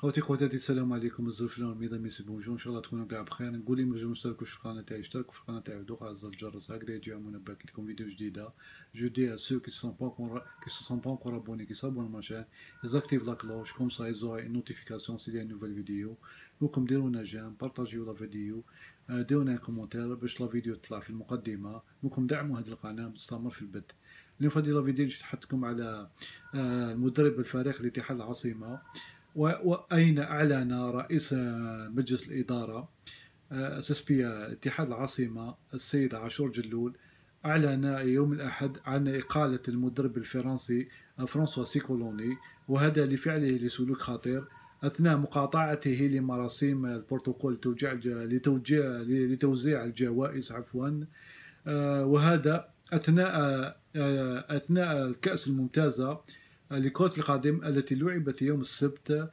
خوتي خواتاتي السلام عليكم بزاف اليوم ميدامي سي بونجور ان شاء الله تكونوا كاع بخير. نقول لي مازال مشتركوش في القناه تاعي اشتركوا في القناه تاعي ودوقوا على زر الجرس هكذا يجيو منبه كي تكون فيديو جديده. جو دي ا سو كي سون با كي سون با encore abonnés qui s'abonnent à ma chaîne ils activent la cloche comme ça ils auront une notification s'il y a une nouvelle vidéo. وكم ديروا لنا جيم بارطاجيو لا فيديو ديروا لنا كومونتير باش لا فيديو تطلع في المقدمه. وكم دعموا هذه القناه تستمر في البث. اليوم في هذه لا فيديو نجي نحكم على المدرب الفريق الاتحاد العاصمه. وأين أعلن رئيس مجلس الإدارة سسبيا اتحاد العاصمة السيد عاشور جلول أعلن يوم الأحد عن إقالة المدرب الفرنسي فرانسوا سيكولوني، وهذا لفعله لسلوك خطير أثناء مقاطعته لمراسيم البروتوكول لتوزيع الجوائز وهذا أثناء الكأس الممتازة لكرة القدم التي لعبت يوم السبت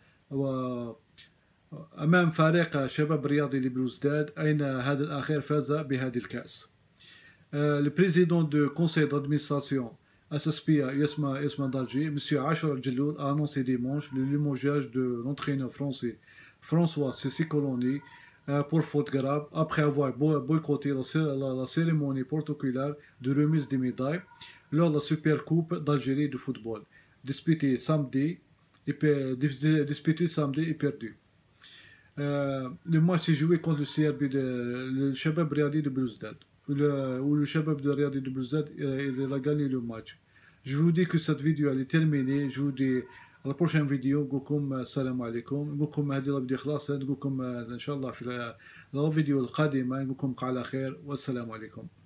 أمام فريق شباب رياضي لبلوزداد، أين هذا الأخير فاز بهذه الكأس. Le président du conseil d'administration SSPA Yasma Dalji, M. Ashur Al-Jelloul, a annoncé dimanche le limogeage de l'entraîneur français François Sissi-Colony pour faute grave après avoir boycotté la cérémonie protocolaire de remise des médailles lors de la Super Coupe d'Algérie de football disputée samedi et perdu. Le match s'est joué contre le CRB le Shabab Riadi de Belouizdad. Où le Shabab de Riadi de Belouizdad il a gagné le match. Je vous dis que cette vidéo elle est terminée. Je vous dis à la prochaine vidéo. نقولكم السلام عليكم. نقولكم هذه الفيديو خلاص. نقولكم إن شاء الله في الفيديو القادمة. نقولكم على خير والسلام عليكم.